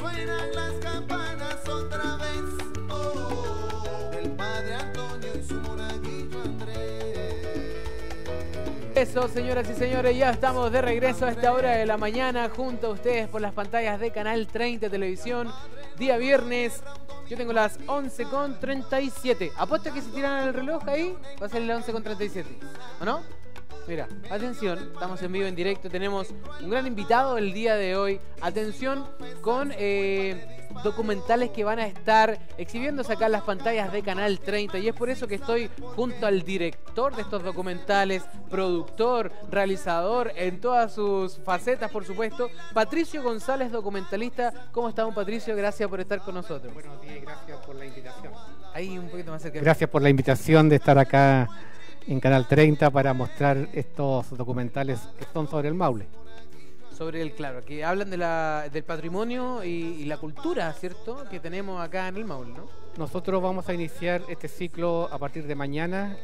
suenan las campanas otra vez, oh, del padre Antonio y su monaguillo Andrés. Eso, señoras y señores, ya estamos de regreso a esta hora de la mañana junto a ustedes por las pantallas de Canal 30 Televisión, día viernes. Yo tengo las 11:37. Apuesto que si tiran el reloj ahí, va a ser las 11:37, ¿o no? Mira, atención, estamos en vivo, en directo, tenemos un gran invitado el día de hoy. Atención con documentales que van a estar exhibiéndose acá en las pantallas de Canal 30, y es por eso que estoy junto al director de estos documentales, productor, realizador, en todas sus facetas, por supuesto, Patricio González, documentalista. ¿Cómo está, don Patricio? Gracias por estar con nosotros. Buenos días y gracias por la invitación. Ahí un poquito más cerca. Gracias por la invitación de estar acá en Canal 30 para mostrar estos documentales que son sobre el Maule. Sobre el, claro, que hablan de del patrimonio y la cultura, ¿cierto?, que tenemos acá en el Maule, ¿no? Nosotros vamos a iniciar este ciclo a partir de mañana,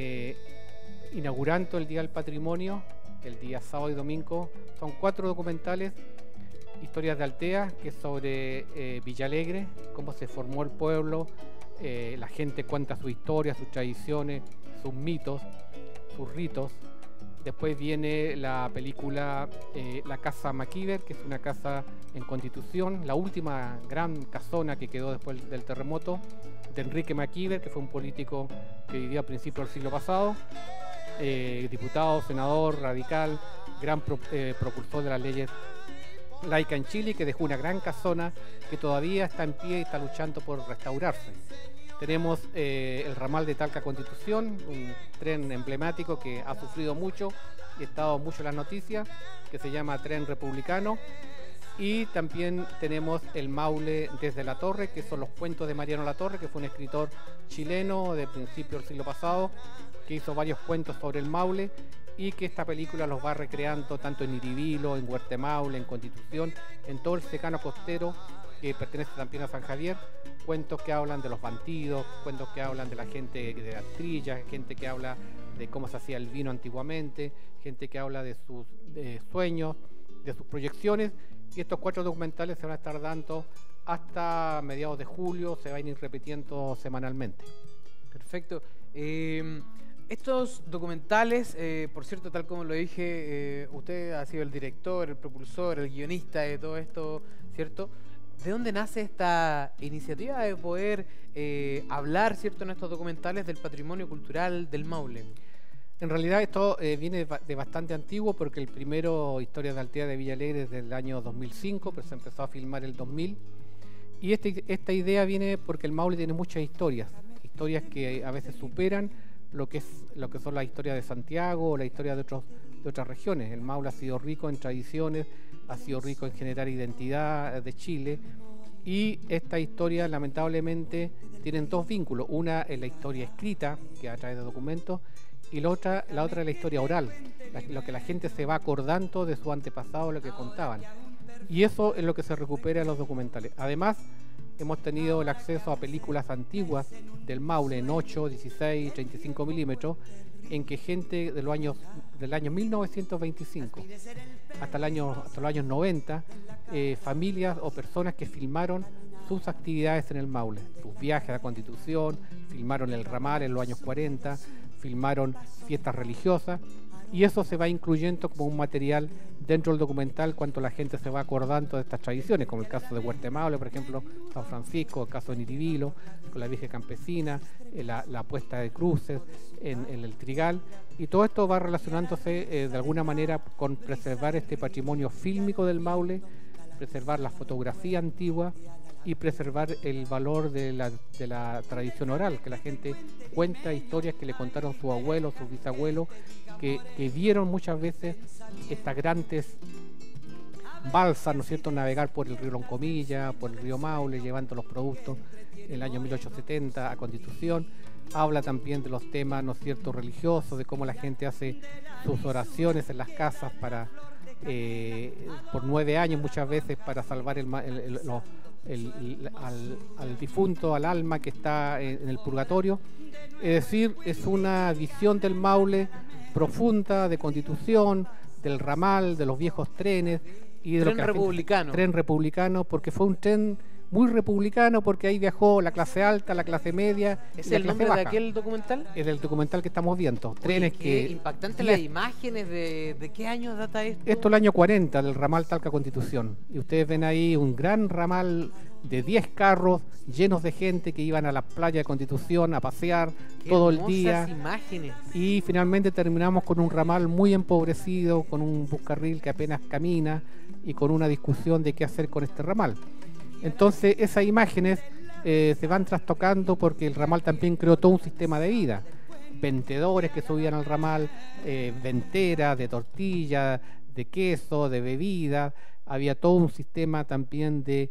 inaugurando el Día del Patrimonio, el día sábado y domingo. Son 4 documentales: Historias de Altea, que es sobre Villa Alegre, cómo se formó el pueblo, la gente cuenta su historia, sus tradiciones, sus mitos, sus ritos. Después viene la película La Casa Maquíver, que es una casa en Constitución, la última gran casona que quedó después del terremoto, de Enrique Maquíver, que fue un político que vivió a principios del siglo pasado, diputado, senador, radical, gran propulsor de las leyes laicas en Chile, que dejó una gran casona que todavía está en pie y está luchando por restaurarse. Tenemos el ramal de Talca Constitución, un tren emblemático que ha sufrido mucho y ha estado mucho en las noticias, que se llama Tren Republicano. Y también tenemos el Maule desde la Torre, que son los cuentos de Mariano Latorre, que fue un escritor chileno de principios del siglo pasado, que hizo varios cuentos sobre el Maule y que esta película los va recreando tanto en Iribilo, en Huertemaule, en Constitución, en todo el secano costero que pertenece también a San Javier. Cuentos que hablan de los bandidos, cuentos que hablan de la gente de las trillas, gente que habla de cómo se hacía el vino antiguamente, gente que habla de sus sueños, de sus proyecciones. Y estos 4 documentales se van a estar dando hasta mediados de julio, se van a ir repitiendo semanalmente. Perfecto. Estos documentales, por cierto, tal como lo dije, usted ha sido el director, el propulsor, el guionista de todo esto, ¿cierto? ¿De dónde nace esta iniciativa de poder hablar, ¿cierto?, en estos documentales del patrimonio cultural del Maule? En realidad esto viene de bastante antiguo, porque el primero, Historias de Altea de Villa Alegre, es del año 2005, pero se empezó a filmar el 2000. Y esta idea viene porque el Maule tiene muchas historias que a veces superan lo que son las historias de Santiago o la historia de otras regiones. El Maule ha sido rico en tradiciones, ha sido rico en generar identidad de Chile, y esta historia lamentablemente tienen 2 vínculos. Una es la historia escrita, que a través de documentos, y la otra es la historia oral, lo que la gente se va acordando de su antepasado, lo que contaban. Y eso es lo que se recupera en los documentales. Además, hemos tenido el acceso a películas antiguas del Maule en 8, 16, 35 milímetros, en que gente del año 1925 hasta los años 90, familias o personas que filmaron sus actividades en el Maule, sus viajes a la Constitución, filmaron el ramal en los años 40, filmaron fiestas religiosas, y eso se va incluyendo como un material dentro del documental cuando la gente se va acordando de estas tradiciones, como el caso de Huertemaule, por ejemplo, San Francisco, el caso de Niribilo, con la Virgen Campesina, la puesta de cruces en el Trigal, y todo esto va relacionándose de alguna manera con preservar este patrimonio fílmico del Maule, preservar la fotografía antigua y preservar el valor de la tradición oral, que la gente cuenta historias que le contaron sus abuelos, sus bisabuelos, que vieron muchas veces estas grandes balsas, ¿no es cierto?, navegar por el río Loncomilla, por el río Maule, llevando los productos en el año 1870 a Constitución. Habla también de los temas, ¿no es cierto?, religiosos, de cómo la gente hace sus oraciones en las casas para por 9 años muchas veces para salvar al difunto, al alma que está en el purgatorio. Es decir, es una visión del Maule profunda, de Constitución, del ramal, de los viejos trenes, Y de tren lo que la gente- republicano. Tren republicano, porque fue un tren muy republicano, porque ahí viajó la clase alta, la clase media ¿Es y la el clase nombre baja. de aquel documental? Es del documental que estamos viendo. Trenes Oye, que... qué impactante 10 las imágenes de qué año data esto. Esto es el año 40 del ramal Talca Constitución. Y ustedes ven ahí un gran ramal de 10 carros llenos de gente que iban a la playa de Constitución a pasear Qué todo el hermosas día. imágenes. Y finalmente terminamos con un ramal muy empobrecido, con un buscarril que apenas camina y con una discusión de qué hacer con este ramal. Entonces esas imágenes se van trastocando porque el ramal también creó todo un sistema de vida. Vendedores que subían al ramal, venteras de tortilla, de queso, de bebida. Había todo un sistema también de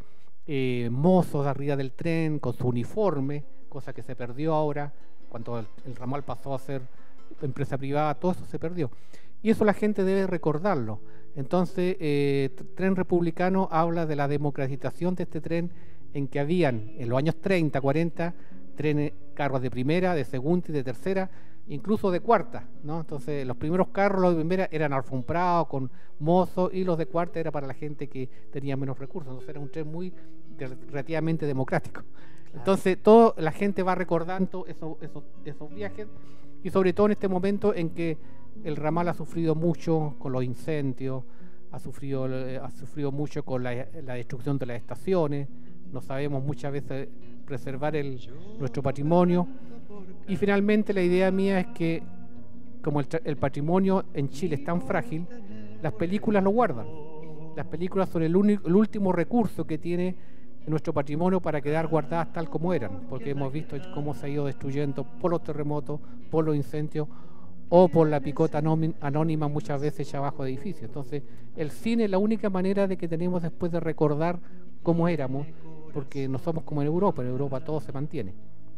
mozos arriba del tren con su uniforme, cosa que se perdió ahora cuando el ramal pasó a ser empresa privada. Todo eso se perdió y eso la gente debe recordarlo. Entonces Tren Republicano habla de la democratización de este tren, en que habían en los años 30, 40 trenes, carros de primera, de segunda y de tercera, incluso de cuarta, ¿no? Entonces los primeros carros, los de primera, eran alfombrados con mozos, y los de cuarta era para la gente que tenía menos recursos. Entonces era un tren muy relativamente democrático. Claro. Entonces toda la gente va recordando esos viajes, y sobre todo en este momento en que el ramal ha sufrido mucho con los incendios, ha sufrido mucho con la destrucción de las estaciones. No sabemos muchas veces preservar nuestro patrimonio. Y finalmente la idea mía es que, como el patrimonio en Chile es tan frágil, las películas lo guardan. Las películas son el último recurso que tiene nuestro patrimonio para quedar guardadas tal como eran, porque hemos visto cómo se ha ido destruyendo por los terremotos, por los incendios o por la picota anónima muchas veces ya abajo de edificios. Entonces el cine es la única manera de que tenemos después de recordar cómo éramos, porque no somos como en Europa todo se mantiene.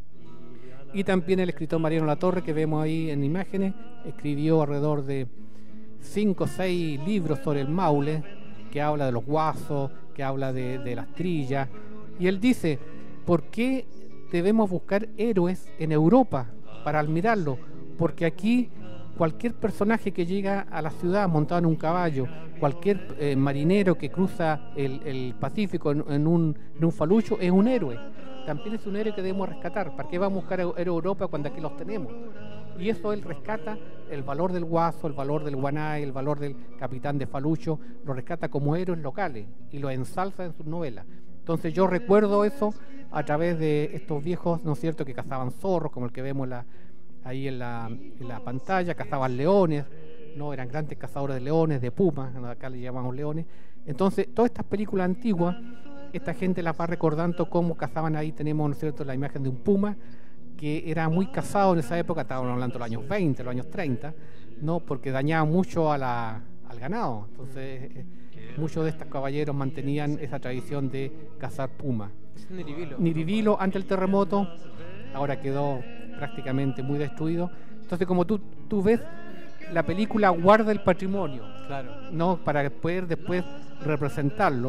Y también el escritor Mariano Latorre, que vemos ahí en imágenes, escribió alrededor de 5 o 6 libros sobre el Maule, que habla de los guasos, que habla de las trillas, y él dice, ¿por qué debemos buscar héroes en Europa para admirarlo? Porque aquí cualquier personaje que llega a la ciudad montado en un caballo, cualquier marinero que cruza el Pacífico en un falucho, es un héroe. También es un héroe que debemos rescatar. ¿Para qué vamos a buscar héroe en Europa cuando aquí los tenemos? Y eso él rescata el valor del guaso, el valor del guanay, el valor del capitán de falucho, lo rescata como héroes locales y lo ensalza en sus novelas. Entonces yo recuerdo eso a través de estos viejos, ¿no es cierto?, que cazaban zorros, como el que vemos ahí en la pantalla, cazaban leones, ¿no? Eran grandes cazadores de leones, de pumas, acá le llamamos leones. Entonces todas estas películas antiguas, esta gente las va recordando cómo cazaban. Ahí tenemos, ¿no es cierto?, la imagen de un puma que era muy cazado en esa época, estábamos hablando de los años 20, los años 30, ¿no?, porque dañaba mucho al ganado. Entonces muchos de estos caballeros mantenían esa tradición de cazar puma. Niribilo, ante el terremoto, ahora quedó prácticamente muy destruido. Entonces, como tú ves, la película guarda el patrimonio, claro, ¿no?, para poder después representarlo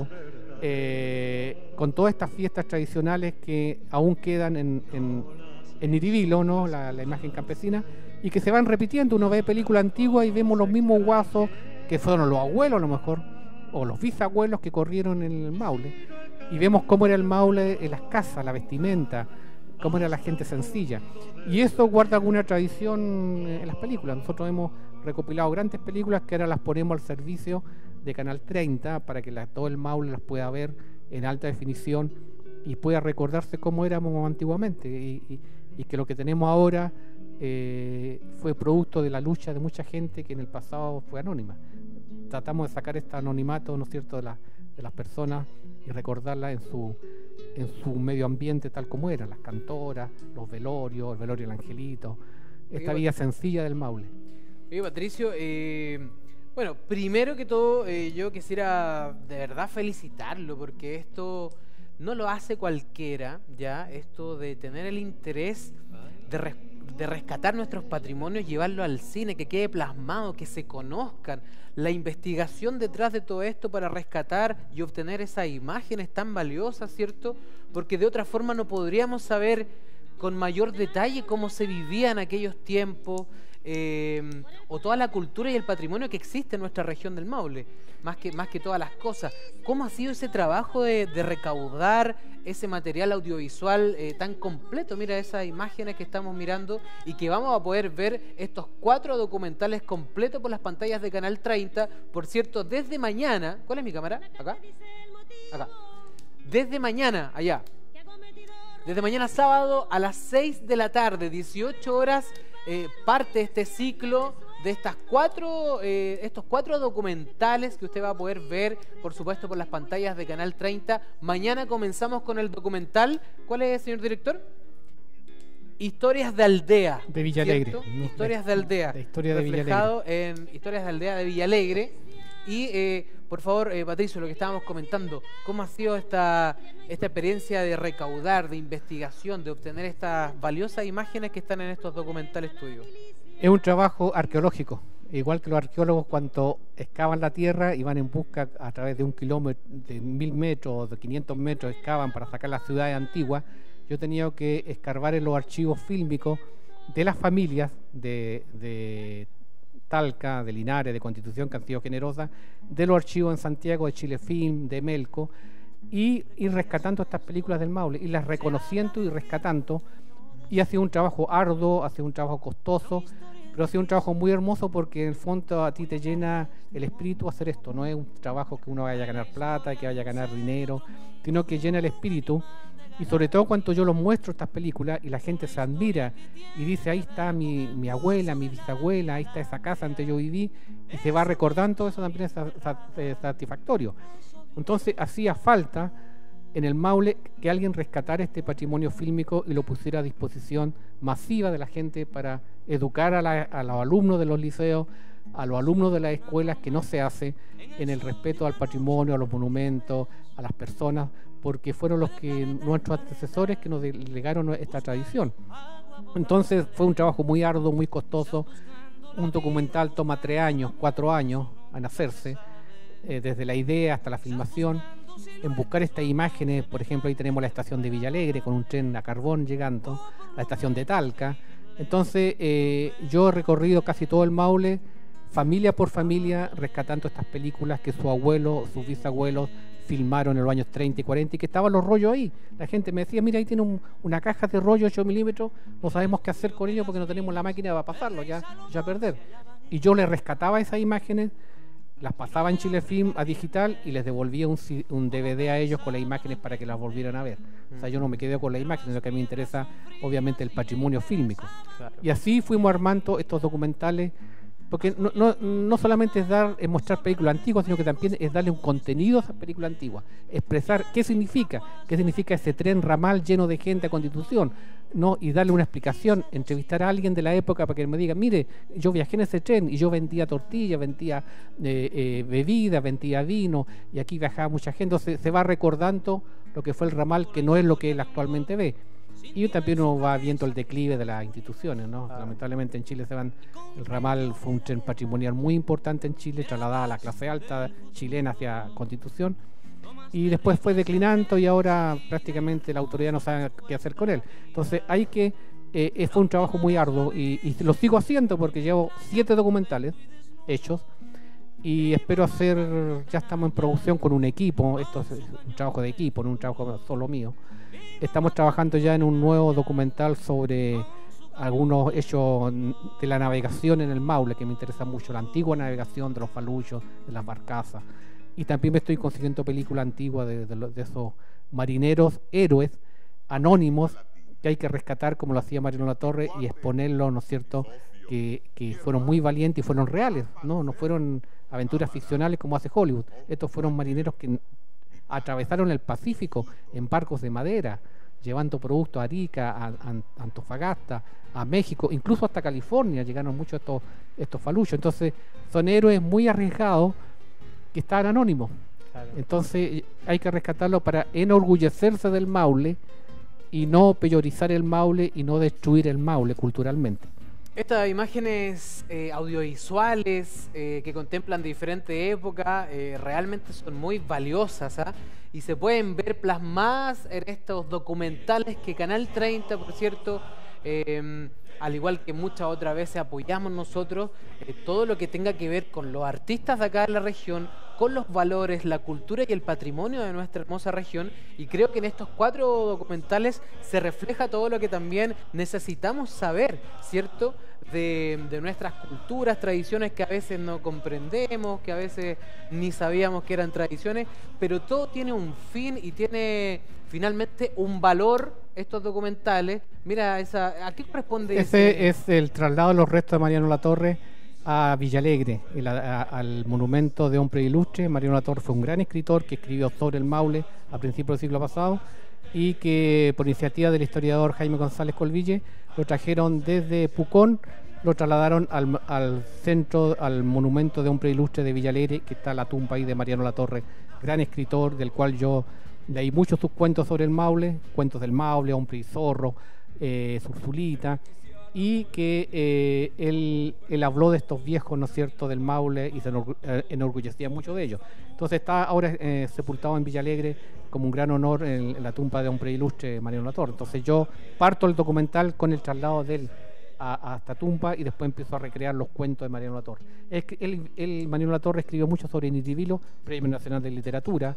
con todas estas fiestas tradicionales que aún quedan en Niribilo, ¿no?, la imagen campesina, y que se van repitiendo. Uno ve películas antiguas y vemos los mismos guasos que fueron los abuelos a lo mejor, o los bisabuelos que corrieron en el Maule, y vemos cómo era el Maule en las casas, la vestimenta, cómo era la gente sencilla, y eso guarda alguna tradición en las películas. Nosotros hemos recopilado grandes películas que ahora las ponemos al servicio de Canal 30 para que todo el Maule las pueda ver en alta definición y pueda recordarse cómo éramos antiguamente, y que lo que tenemos ahora fue producto de la lucha de mucha gente que en el pasado fue anónima. Tratamos de sacar este anonimato, ¿no es cierto?, de las personas y recordarlas en su medio ambiente tal como eran, las cantoras, los velorios, el velorio del Angelito, esta vida sencilla del Maule. Oye, Patricio, bueno, primero que todo yo quisiera de verdad felicitarlo, porque esto no lo hace cualquiera, ya, esto de tener el interés de rescatar nuestros patrimonios, llevarlo al cine, que quede plasmado, que se conozcan, la investigación detrás de todo esto para rescatar y obtener esas imágenes tan valiosas, ¿cierto? Porque de otra forma no podríamos saber con mayor detalle cómo se vivía en aquellos tiempos, o toda la cultura y el patrimonio que existe en nuestra región del Maule, más que todas las cosas. ¿Cómo ha sido ese trabajo de recaudar ese material audiovisual tan completo? Mira esas imágenes que estamos mirando y que vamos a poder ver estos 4 documentales completos por las pantallas de Canal 30, por cierto, desde mañana. ¿Cuál es mi cámara? ¿Acá? Acá. Desde mañana, allá. Desde mañana sábado a las 6 de la tarde, 18 horas, parte este ciclo de estos 4 documentales que usted va a poder ver, por supuesto, por las pantallas de Canal 30. Mañana comenzamos con el documental. ¿Cuál es, señor director? Historias de Aldea. De Villalegre. Historias de Aldea. La historia de Villalegre. Reflejado en Historias de Aldea de Villalegre. Y, por favor, Patricio, lo que estábamos comentando, ¿cómo ha sido esta experiencia de recaudar, de investigación, de obtener estas valiosas imágenes que están en estos documentales tuyos? Es un trabajo arqueológico, igual que los arqueólogos cuando excavan la tierra y van en busca a través de 1 kilómetro, de 1000 metros, de 500 metros, excavan para sacar las ciudades antiguas. Yo he tenido que escarbar en los archivos fílmicos de las familias de Talca, de Linares, de Constitución, que han sido generosas, de los archivos en Santiago, de Chilefilm, de Melco, y ir rescatando estas películas del Maule, y las reconociendo y rescatando. Y ha sido un trabajo arduo, ha sido un trabajo costoso, pero ha sido un trabajo muy hermoso porque en el fondo a ti te llena el espíritu hacer esto. No es un trabajo que uno vaya a ganar plata, que vaya a ganar dinero, sino que llena el espíritu. Y sobre todo cuando yo los muestro estas películas y la gente se admira y dice, ahí está mi abuela, mi bisabuela, ahí está esa casa donde yo viví, y se va recordando, eso también es satisfactorio. Entonces hacía falta en el Maule que alguien rescatara este patrimonio fílmico y lo pusiera a disposición masiva de la gente para educar a los alumnos de los liceos, a los alumnos de las escuelas, que no se hace en el respeto al patrimonio, a los monumentos, a las personas, porque fueron nuestros antecesores que nos legaron esta tradición. Entonces fue un trabajo muy arduo, muy costoso. Un documental toma 3 años, 4 años en hacerse, desde la idea hasta la filmación, en buscar estas imágenes. Por ejemplo, ahí tenemos la estación de Villalegre con un tren a carbón llegando, la estación de Talca. Entonces yo he recorrido casi todo el Maule, familia por familia, rescatando estas películas que su abuelo, sus bisabuelos filmaron en los años 30 y 40 y que estaban los rollos ahí. La gente me decía, mira, ahí tiene una caja de rollo 8 milímetros, no sabemos qué hacer con ellos porque no tenemos la máquina para pasarlo, ya a perder. Y yo les rescataba esas imágenes, las pasaba en Chilefilm a digital y les devolvía un DVD a ellos con las imágenes para que las volvieran a ver. O sea, yo no me quedé con las imágenes, lo que a mí me interesa obviamente el patrimonio fílmico. Claro. Y así fuimos armando estos documentales, porque no solamente es mostrar películas antiguas, sino que también es darle un contenido a esas películas antiguas, expresar qué significa ese tren ramal lleno de gente a Constitución, ¿no? Y darle una explicación, entrevistar a alguien de la época para que me diga, mire, yo viajé en ese tren y yo vendía tortillas, vendía bebida, vendía vino, y aquí viajaba mucha gente. Entonces se va recordando lo que fue el ramal, que no es lo que él actualmente ve. Y también uno va viendo el declive de las instituciones, ¿no? Lamentablemente en Chile el ramal fue un tren patrimonial muy importante en Chile, trasladada a la clase alta chilena hacia Constitución, y después fue declinando y ahora prácticamente la autoridad no sabe qué hacer con él. Entonces fue un trabajo muy arduo y lo sigo haciendo porque llevo 7 documentales hechos y espero ya estamos en producción con un equipo. Esto es un trabajo de equipo, no un trabajo solo mío. Estamos trabajando ya en un nuevo documental sobre algunos hechos de la navegación en el Maule, que me interesa mucho, la antigua navegación de los faluchos, de las barcazas. Y también me estoy consiguiendo películas antiguas de esos marineros héroes anónimos que hay que rescatar, como lo hacía Mariano Latorre, y exponerlos, ¿no es cierto?, que fueron muy valientes y fueron reales, no fueron aventuras ficcionales como hace Hollywood. Estos fueron marineros que atravesaron el Pacífico en barcos de madera, llevando productos a Arica, a Antofagasta, a México, incluso hasta California llegaron muchos estos faluchos. Entonces son héroes muy arriesgados que están anónimos. Claro. Entonces hay que rescatarlo para enorgullecerse del Maule y no peyorizar el Maule y no destruir el Maule culturalmente. Estas imágenes audiovisuales que contemplan diferentes épocas realmente son muy valiosas, ¿ah? Y se pueden ver plasmadas en estos documentales que Canal 30, por cierto, al igual que muchas otras veces apoyamos nosotros todo lo que tenga que ver con los artistas de acá de la región, con los valores, la cultura y el patrimonio de nuestra hermosa región, y creo que en estos 4 documentales se refleja todo lo que también necesitamos saber, ¿cierto?, de nuestras culturas, tradiciones que a veces no comprendemos, que a veces ni sabíamos que eran tradiciones, pero todo tiene un fin y tiene finalmente un valor, estos documentales. Mira, ¿a qué corresponde ese? Es el traslado de los restos de Mariano Latorre a Villalegre, al monumento de hombre ilustre. Mariano Latorre fue un gran escritor que escribió sobre el Maule a principios del siglo pasado, y que por iniciativa del historiador Jaime González Colville lo trajeron desde Pucón, lo trasladaron al centro, al monumento de hombre ilustre de Villalegre, que está la tumba ahí de Mariano Latorre, gran escritor, del cual yo leí muchos sus cuentos sobre el Maule, cuentos del Maule, Hombre y Zorro, Zurzulita, y que él habló de estos viejos, ¿no es cierto?, del Maule, y se enorgullecía mucho de ellos. Entonces está ahora sepultado en Villalegre como un gran honor en la tumba de hombre ilustre Mariano Latorre. Entonces yo parto el documental con el traslado de él a esta tumba, y después empiezo a recrear los cuentos de Mariano Latorre. Mariano Latorre escribió mucho sobre Niribilo, Premio Nacional de Literatura.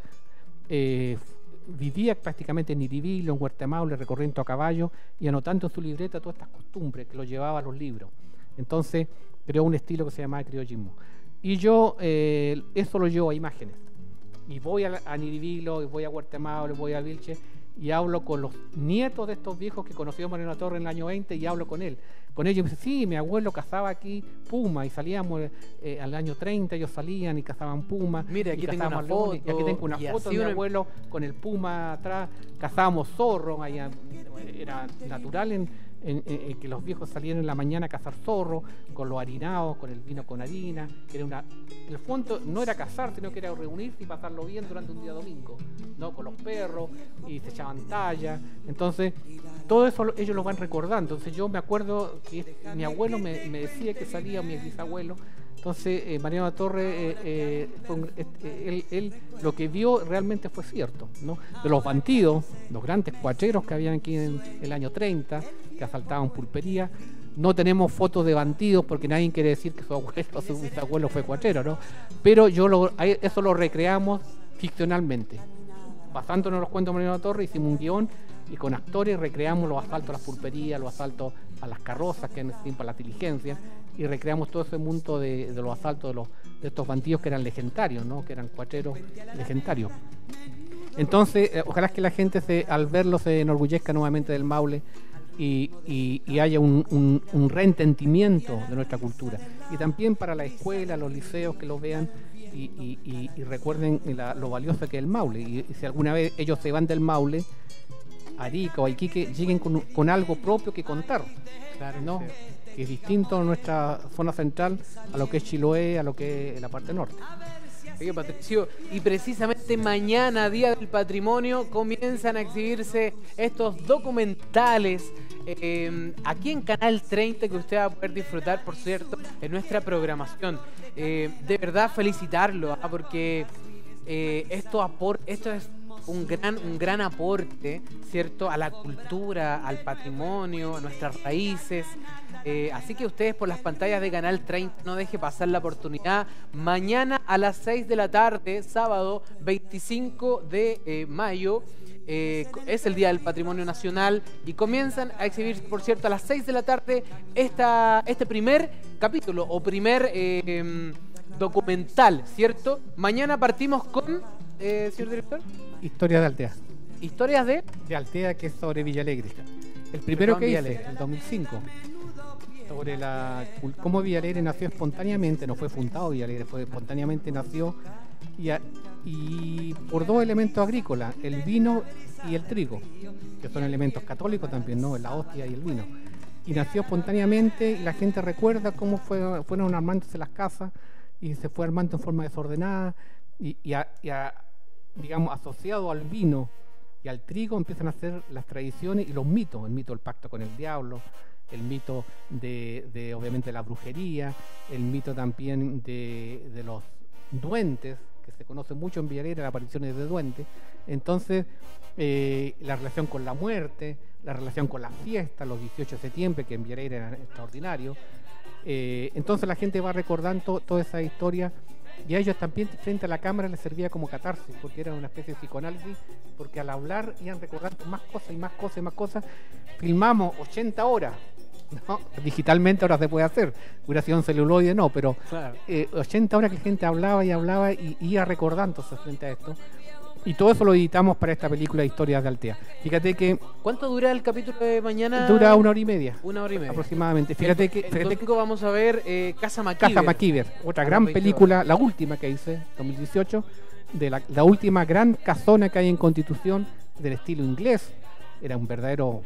Vivía prácticamente en Niribilo, en Huerta Maule, recorriendo a caballo y anotando en su libreta todas estas costumbres que lo llevaba a los libros. Entonces creó un estilo que se llamaba criollismo. Y yo eso lo llevo a imágenes. Y voy a Niribilo, y voy a Huerta Maule, voy a Vilche, y hablo con los nietos de estos viejos que conoció Mariano Latorre en el año 20, y hablo con él. Con ellos me dice, sí, mi abuelo cazaba aquí puma, y salíamos al año 30, ellos salían y cazaban puma. Mire, aquí tengo una foto, y aquí tengo una foto de mi abuelo con el puma atrás, cazábamos zorro, allá era natural que los viejos salieran en la mañana a cazar zorro, con los harinados, con el vino con harina, que era el fondo no era cazar, sino que era reunirse y pasarlo bien durante un día domingo, ¿no?, con los perros, y se echaban talla. Entonces todo eso ellos lo van recordando. Entonces yo me acuerdo que mi abuelo me decía que salía, mi bisabuelo. Entonces Mariano Latorre, él lo que vio realmente fue cierto, ¿no? De los bandidos, los grandes cuacheros que habían aquí en el año 30, que asaltaban pulpería. No tenemos fotos de bandidos porque nadie quiere decir que su abuelo o su bisabuelo fue cuachero, ¿no? Pero eso lo recreamos ficcionalmente. Basándonos en los cuentos de Mariano Latorre, hicimos un guión, y con actores recreamos los asaltos a las pulperías, los asaltos a las carrozas, que en ese tiempo a las diligencias, y recreamos todo ese mundo de los asaltos de estos bandidos que eran legendarios, ¿no?, que eran cuacheros legendarios. Entonces, ojalá que la gente al verlo se enorgullezca nuevamente del Maule, y haya un reentendimiento de nuestra cultura. Y también para la escuela, los liceos, que lo vean y recuerden lo valioso que es el Maule. Y si alguna vez ellos se van del Maule, Arica o Iquique, lleguen con algo propio que contar, Claro, ¿no? sí. Que es distinto a nuestra zona central, a lo que es Chiloé, a lo que es la parte norte. Oye, Patricio, y precisamente mañana, Día del Patrimonio, comienzan a exhibirse estos documentales aquí en Canal 30, que usted va a poder disfrutar, por cierto, en nuestra programación. De verdad felicitarlo, porque esto es un gran aporte, ¿cierto?, a la cultura, al patrimonio, a nuestras raíces. Así que ustedes, por las pantallas de Canal 30, no deje pasar la oportunidad. Mañana a las 6 de la tarde, sábado 25 de mayo, es el Día del Patrimonio Nacional, y comienzan a exhibir, por cierto, a las 6 de la tarde este primer capítulo o primer documental, ¿cierto? Mañana partimos con, señor director, Historia de Altea. historias de Altea, que es sobre Villalegre. El primero que hice, Villalegre. el 2005, sobre cómo Villalegre nació espontáneamente, no fue fundado Villalegre, espontáneamente nació, y por dos elementos agrícolas, el vino y el trigo, que son elementos católicos también, ¿no?, la hostia y el vino. Y nació espontáneamente, y la gente recuerda cómo fueron armándose las casas, y se fue armando en forma desordenada, digamos, asociado al vino y al trigo empiezan a ser las tradiciones y los mitos, el mito del pacto con el diablo, el mito de obviamente la brujería, el mito también de los duendes, que se conoce mucho en Villa Alegre, las apariciones de duendes. Entonces, la relación con la muerte, la relación con las fiestas, los 18 de septiembre, que en Villa Alegre eran extraordinarios. Entonces la gente va recordando toda esa historia, y a ellos también frente a la cámara les servía como catarsis, porque era una especie de psicoanálisis, porque al hablar iban recordando más cosas y más cosas y más cosas. Filmamos 80 horas, ¿no? Digitalmente ahora se puede hacer, hubiera sido en celuloide no, pero Claro. 80 horas que la gente hablaba y iba recordándose frente a esto. Y todo eso lo editamos para esta película de Historias de Altea. Fíjate que ¿Cuánto dura el capítulo de mañana? dura 1 hora y media. 1 hora y media. Aproximadamente. Fíjate el que domingo vamos a ver Casa MacGyver. Casa MacGyver, otra gran película, la última que hice, 2018, de la última gran casona que hay en Constitución, del estilo inglés. Era un verdadero,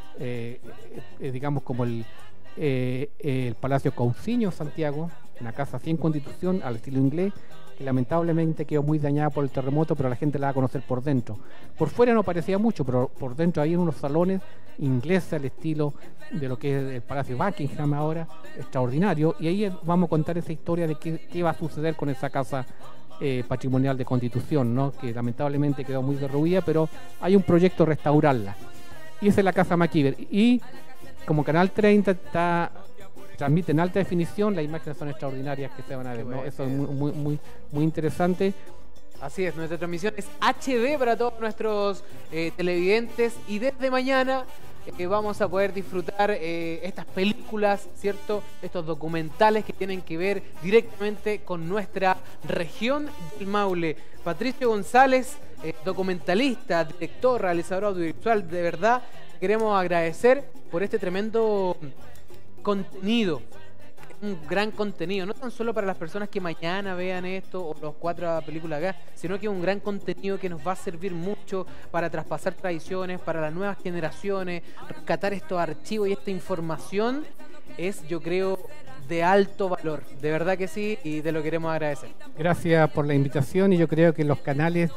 digamos, como el Palacio Cousiño, Santiago, una casa así en Constitución, al estilo inglés, que lamentablemente quedó muy dañada por el terremoto, pero la gente la va a conocer por dentro. Por fuera no parecía mucho, pero por dentro hay unos salones ingleses al estilo de lo que es el Palacio Buckingham ahora, extraordinario, y ahí vamos a contar esa historia de qué va a suceder con esa casa patrimonial de Constitución, ¿no? Que lamentablemente quedó muy derruida, pero hay un proyecto de restaurarla. Y esa es la Casa MacGyver. Y como Canal 30 transmite en alta definición, las imágenes son extraordinarias que se van a ver, ¿no? Eso es muy interesante. Así es, nuestra transmisión es HD para todos nuestros televidentes, y desde mañana vamos a poder disfrutar estas películas, ¿cierto? Estos documentales que tienen que ver directamente con nuestra región del Maule. Patricio González, documentalista, director, realizador audiovisual, de verdad queremos agradecer por este tremendo contenido, un gran contenido, no tan solo para las personas que mañana vean esto o los 4 películas acá, sino que es un gran contenido que nos va a servir mucho para traspasar tradiciones, para las nuevas generaciones, rescatar estos archivos y esta información es, yo creo, de alto valor, de verdad que sí, y te lo queremos agradecer. Gracias por la invitación, y yo creo que los canales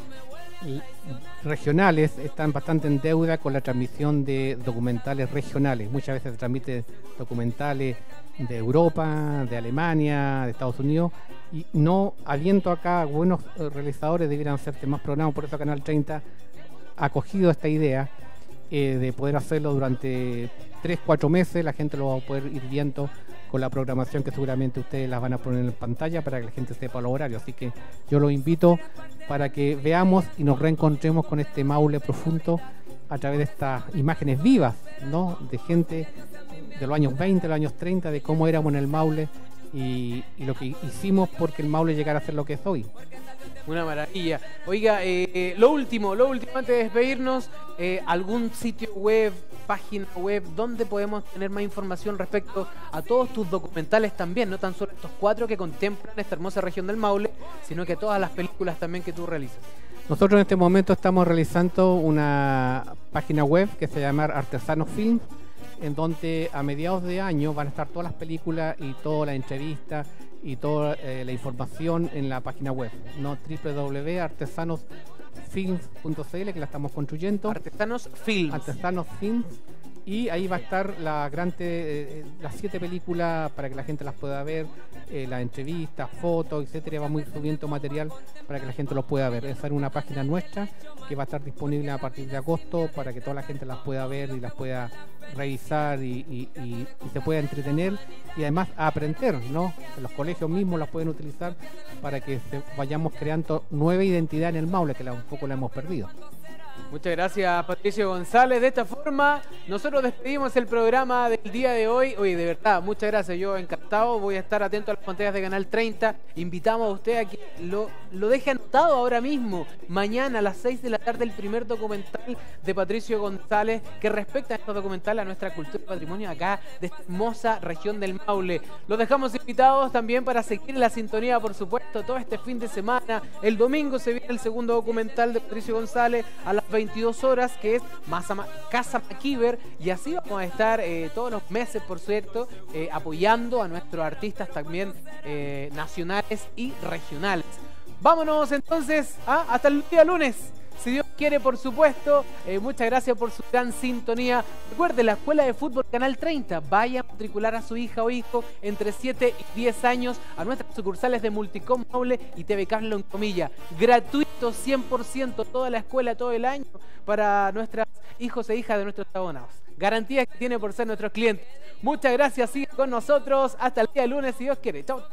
regionales están bastante en deuda con la transmisión de documentales regionales. Muchas veces se transmiten documentales de Europa, de Alemania, de Estados Unidos, y no habiendo acá buenos realizadores debieran hacerte más programas. Por eso Canal 30 ha acogido esta idea de poder hacerlo durante 3-4 meses. La gente lo va a poder ir viendo con la programación que seguramente ustedes las van a poner en pantalla para que la gente sepa los horarios. Así que yo los invito para que veamos y nos reencontremos con este Maule profundo a través de estas imágenes vivas, ¿no? De gente de los años 20, de los años 30, de cómo éramos en el Maule y lo que hicimos porque el Maule llegara a ser lo que es hoy. Una maravilla. Oiga, lo último antes de despedirnos, algún sitio web, página web, donde podemos tener más información respecto a todos tus documentales también, no tan solo estos 4 que contemplan esta hermosa región del Maule, sino que todas las películas también que tú realizas. Nosotros en este momento estamos realizando una página web que se llama Artesanos Film, en donde a mediados de año van a estar todas las películas y todas las entrevistas y toda la información en la página web, ¿no? www.artesanosfilms.cl, que la estamos construyendo. Artesanos Films. Artesanos Films. Y ahí va a estar las 7 películas para que la gente las pueda ver, las entrevistas, fotos, etcétera. Vamos a ir subiendo material para que la gente los pueda ver. Esa es una página nuestra que va a estar disponible a partir de agosto para que toda la gente las pueda ver y las pueda revisar y se pueda entretener y además a aprender, ¿no? Los colegios mismos las pueden utilizar para que vayamos creando nueva identidad en el Maule, que un poco la hemos perdido. Muchas gracias, Patricio González. De esta forma, nosotros despedimos el programa del día de hoy. Oye, de verdad, muchas gracias. Yo encantado. Voy a estar atento a las pantallas de Canal 30. Invitamos a usted a que lo deje anotado ahora mismo. Mañana a las 6 de la tarde, el primer documental de Patricio González que respecta a estos documentales a nuestra cultura y patrimonio acá de esta hermosa región del Maule. Los dejamos invitados también para seguir en la sintonía, por supuesto, todo este fin de semana. El domingo se viene el segundo documental de Patricio González a las 22 horas, que es Casa MacGyver, y así vamos a estar todos los meses, por cierto, apoyando a nuestros artistas también nacionales y regionales. Vámonos entonces, hasta el día lunes. si Dios quiere, por supuesto. Muchas gracias por su gran sintonía. Recuerde, la Escuela de Fútbol Canal 30. Vaya a matricular a su hija o hijo entre 7 y 10 años a nuestras sucursales de Multicom Maule y TV Cable en Comilla. Gratuito 100%, toda la escuela, todo el año, para nuestros hijos e hijas de nuestros abonados. Garantías que tiene por ser nuestros clientes. Muchas gracias, sigan con nosotros hasta el día lunes, si Dios quiere. Chau.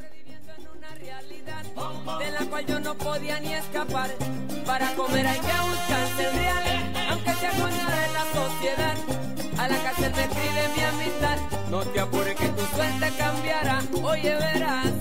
De la cual yo no podía ni escapar. Para comer hay que buscarse el real, aunque sea con nada de la sociedad. A la cárcel me escribe mi amistad. No te apures que tu suerte cambiará, oye verás.